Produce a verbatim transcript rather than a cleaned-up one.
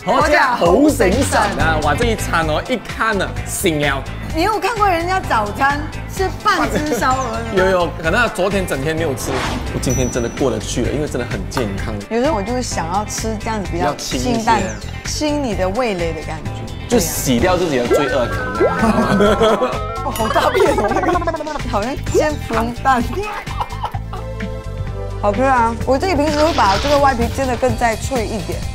好食好醒神啊！哇，这一餐哦，一看呢醒了。 你有看过人家早餐吃半只烧鹅的吗？ 有有，可能他昨天整天没有吃，我今天真的过得去了，因为真的很健康。 有时候我就是想要吃这样子比较清淡、清你的味蕾的感觉， 就洗掉自己的罪恶感。 哇，好大片哦，好像煎fru龙蛋。好吃啊！我自己平时会把这个外皮煎得更再脆一点。